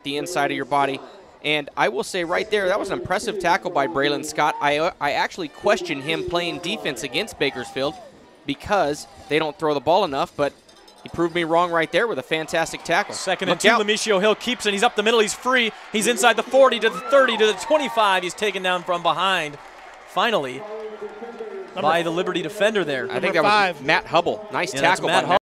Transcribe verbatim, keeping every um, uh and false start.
the inside of your body. And I will say right there, that was an impressive tackle by Braylon Scott. I, I actually question him playing defense against Bakersfield because they don't throw the ball enough, but he proved me wrong right there with a fantastic tackle. Second Look and two, out. Lemishio Hill keeps it. He's up the middle. He's free. He's inside the forty to the thirty to the twenty-five. He's taken down from behind. Finally, Number by the Liberty defender there. I think that five. was Matt Hubble. Nice yeah, tackle Matt by Matt